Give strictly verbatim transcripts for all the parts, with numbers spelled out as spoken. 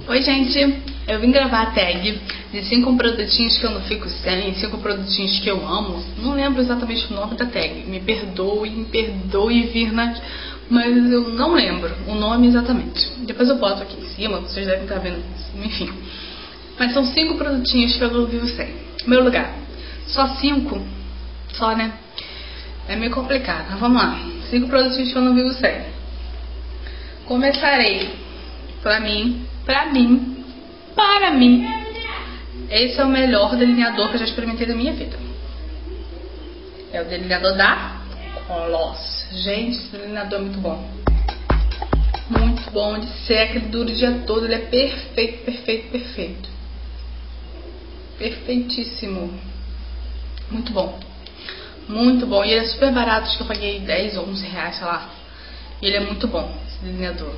Oi gente, eu vim gravar a tag de cinco produtinhos que eu não fico sem, cinco produtinhos que eu amo. Não lembro exatamente o nome da tag, me perdoe, me perdoe Virna, mas eu não lembro o nome exatamente. Depois eu boto aqui em cima, vocês devem estar vendo, enfim. Mas são cinco produtinhos que eu não vivo sem. Meu lugar, só cinco, só né, é meio complicado, mas vamos lá. Cinco produtinhos que eu não vivo sem. Começarei, pra mim, pra mim, para mim, esse é o melhor delineador que eu já experimentei da minha vida. É o delineador da Coloss. Gente, esse delineador é muito bom. Muito bom, de seca, ele dura o dia todo, ele é perfeito, perfeito, perfeito. Perfeitíssimo. Muito bom. Muito bom. E ele é super barato, acho que eu paguei dez ou onze reais, sei lá. E ele é muito bom, esse delineador.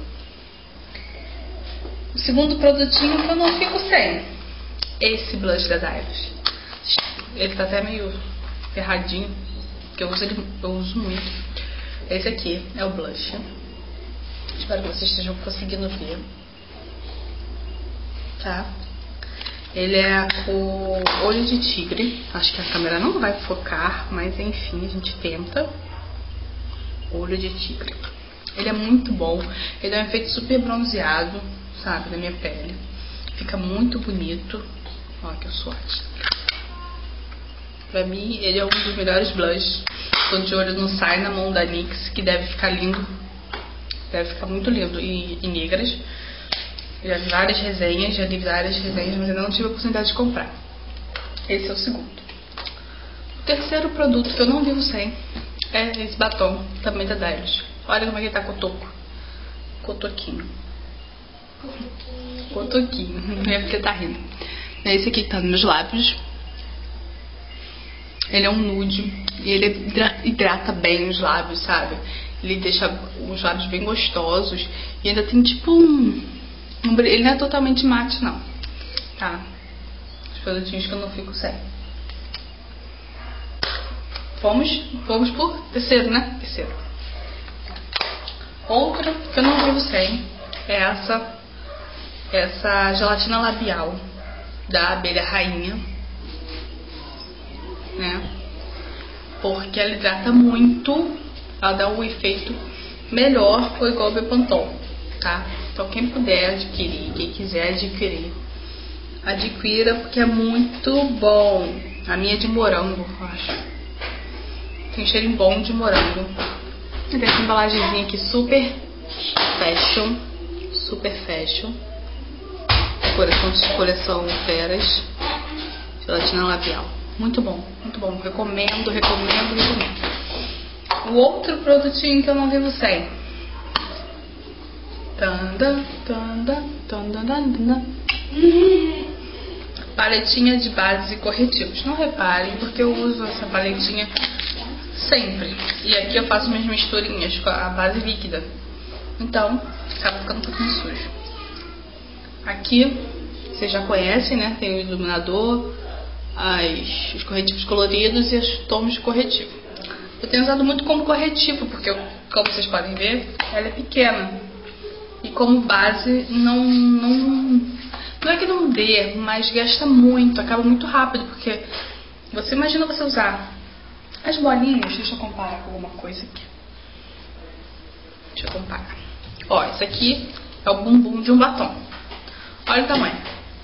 O segundo produtinho que eu não fico sem, esse blush da Dylos. Ele tá até meio ferradinho, porque eu uso, ele, eu uso muito. Esse aqui é o blush. Espero que vocês estejam conseguindo ver. Tá? Ele é o olho de tigre. Acho que a câmera não vai focar, mas enfim, a gente tenta. Olho de tigre. Ele é muito bom. Ele é um efeito super bronzeado, sabe, na minha pele. Fica muito bonito. Olha que swatch. Pra mim, ele é um dos melhores blushes. Tô de olho no Sai na mão da NYX, que deve ficar lindo. Deve ficar muito lindo. E, e negras. Já vi várias resenhas, já li várias resenhas, mas ainda não tive a oportunidade de comprar. Esse é o segundo. O terceiro produto que eu não vivo sem é esse batom, também da Dylos. Olha como é que ele tá cotoco. Cotoquinho. Cotoquinho. Não é porque tá rindo. É esse aqui que tá nos meus lábios. Ele é um nude. E ele hidrata bem os lábios, sabe? Ele deixa os lábios bem gostosos. E ainda tem tipo um... um ele não é totalmente mate, não. Tá? Os produtinhos que eu não fico sem. Vamos, vamos por terceiro, né? Terceiro. Outro que eu não vivo sem é essa, essa gelatina labial da Abelha Rainha, né? Porque ela hidrata muito, ela dá um efeito melhor ou igual ao Bepantol, tá? Então quem puder adquirir, quem quiser adquirir, adquira porque é muito bom. A minha é de morango, eu acho. Tem cheiro bom de morango. Tem essa embalagenzinha aqui super fashion, super fashion, coleção, coleção Feras, gelatina labial, muito bom, muito bom, recomendo, recomendo, recomendo. O outro produtinho que eu não vivo sem, tanda, tanda, tanda, tanda, paletinha de bases e corretivos. Não reparem, porque eu uso essa paletinha sempre. E aqui eu faço minhas misturinhas com a base líquida. Então, acaba ficando um pouquinho sujo. Aqui, vocês já conhecem, né? Tem o iluminador, as, os corretivos coloridos e os tons de corretivo. Eu tenho usado muito como corretivo, porque, eu, como vocês podem ver, ela é pequena. E como base, não, não... Não é que não dê, mas gasta muito, acaba muito rápido, porque... Você imagina você usar... As bolinhas, deixa eu comparar com alguma coisa aqui. Deixa eu comparar. Ó, esse aqui é o bumbum de um batom. Olha o tamanho.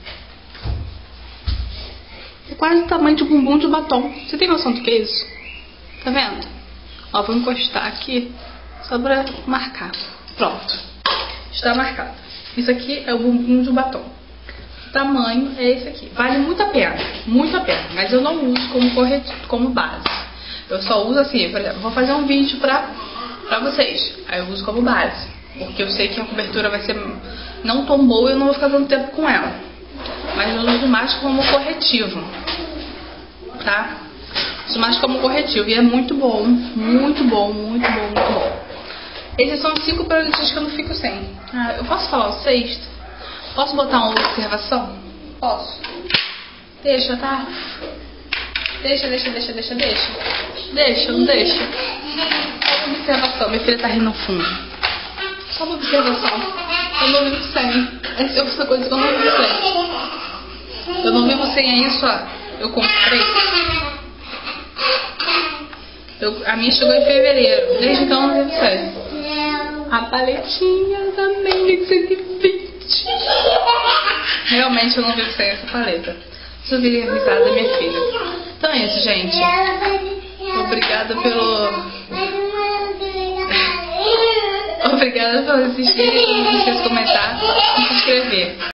É quase o tamanho de um bumbum de um batom. Você tem noção do que é isso? Tá vendo? Ó, vou encostar aqui só pra marcar. Pronto. Está marcado. Isso aqui é o bumbum de um batom. O tamanho é esse aqui. Vale muito a pena. Muito a pena. Mas eu não uso como, corretivo, como base. Eu só uso assim, por exemplo, vou fazer um vídeo pra, pra vocês. Aí eu uso como base. Porque eu sei que a cobertura vai ser não tão boa e eu não vou ficar dando tempo com ela. Mas eu uso mais como corretivo. Tá? Uso mais como corretivo. E é muito bom. Muito bom, muito bom, muito bom. Esses são os cinco produtos que eu não fico sem. Ah, eu posso falar o sexto? Posso botar uma observação? Posso. Deixa, tá? Deixa, deixa, deixa, deixa, deixa. Deixa, não deixa. Só uma observação. Minha filha tá rindo no fundo. Só uma observação. Eu não vivo sem. Essa é outra coisa que eu não vivo sem. Eu não vivo sem isso, ó. Eu comprei. Eu, a minha chegou em fevereiro. Desde então eu não vivo sem. A paletinha da Mandy cento e vinte. Realmente eu não vivo sem essa paleta. Só virei avisar da minha filha. Então é isso, gente. Obrigada pelo... Obrigada por assistir, não esqueça de comentar e se inscrever.